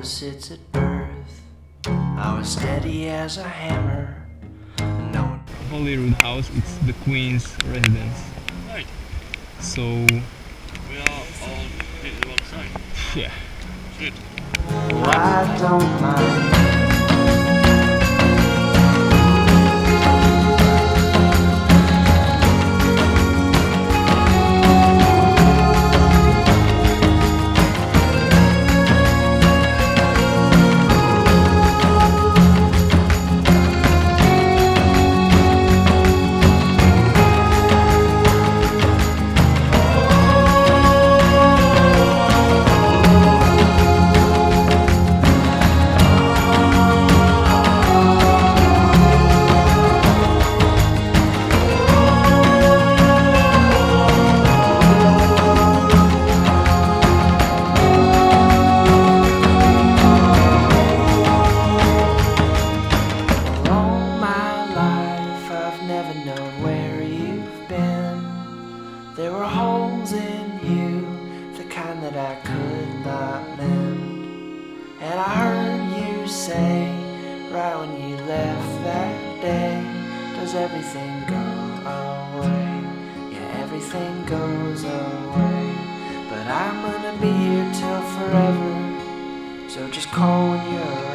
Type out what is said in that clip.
opposites at birth. I was steady as a hammer. No one. Holyrood House, it's the Queen's residence. Right. So We are on the wrong side. yeah. Good. I don't mind. There were holes in you, the kind that I could not mend. And I heard you say, right when you left that day, does everything go away? Yeah, everything goes away. But I'm gonna be here till forever, so just call when you're